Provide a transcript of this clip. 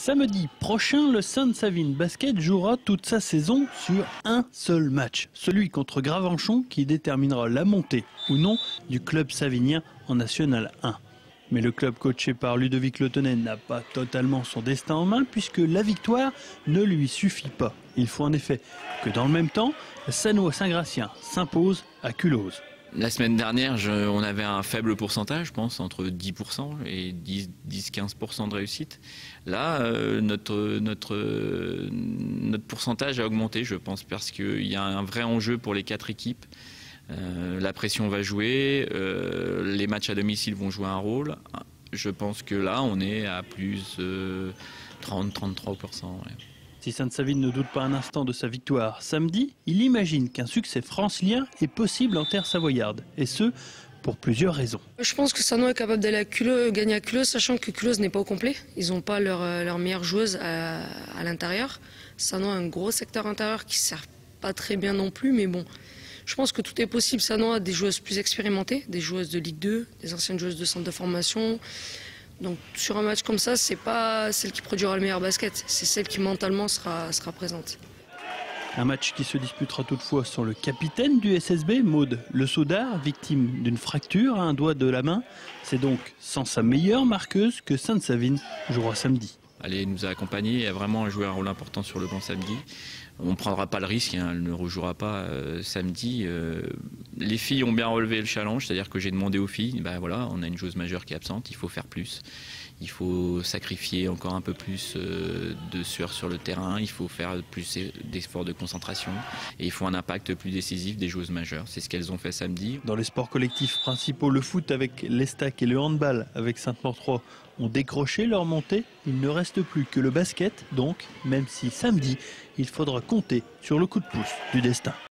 Samedi prochain, le Sainte-Savine Basket jouera toute sa saison sur un seul match, celui contre Gravenchon qui déterminera la montée ou non du club savinien en National 1. Mais le club coaché par Ludovic Letonnet n'a pas totalement son destin en main puisque la victoire ne lui suffit pas. Il faut en effet que dans le même temps, Sannois-Saint-Gratien s'impose à Culose. La semaine dernière, on avait un faible pourcentage, je pense, entre 10% et 10-15% de réussite. Là, notre pourcentage a augmenté, je pense, parce qu'il y a un vrai enjeu pour les 4 équipes. La pression va jouer, les matchs à domicile vont jouer un rôle. Je pense que là, on est à plus 30-33%. Ouais. Si Sainte-Savine ne doute pas un instant de sa victoire samedi, il imagine qu'un succès francilien est possible en terre savoyarde. Et ce, pour plusieurs raisons. Je pense que Sannois est capable d'aller gagner à Culose, sachant que Culose n'est pas au complet. Ils n'ont pas leur meilleure joueuse à l'intérieur. Sannois a un gros secteur intérieur qui ne sert pas très bien non plus, mais bon. Je pense que tout est possible. Sannois a des joueuses plus expérimentées, des joueuses de Ligue 2, des anciennes joueuses de centre de formation. Donc sur un match comme ça, c'est pas celle qui produira le meilleur basket, c'est celle qui mentalement sera présente. Un match qui se disputera toutefois sans le capitaine du SSB, Maud Le Saudard, victime d'une fracture à un doigt de la main. C'est donc sans sa meilleure marqueuse que Sainte-Savine jouera samedi. Elle nous a accompagnés et a vraiment joué un rôle important sur le banc samedi. On ne prendra pas le risque, hein, elle ne rejouera pas samedi. Les filles ont bien relevé le challenge, c'est-à-dire que j'ai demandé aux filles, voilà, on a une joueuse majeure qui est absente, il faut faire plus. Il faut sacrifier encore un peu plus de sueur sur le terrain, il faut faire plus d'efforts de concentration et il faut un impact plus décisif des joueuses majeures. C'est ce qu'elles ont fait samedi. Dans les sports collectifs principaux, le foot avec l'Estac et le handball avec Sainte-Maure ont décroché leur montée. Il ne reste plus que le basket, donc, même si samedi, il faudra compter sur le coup de pouce du destin.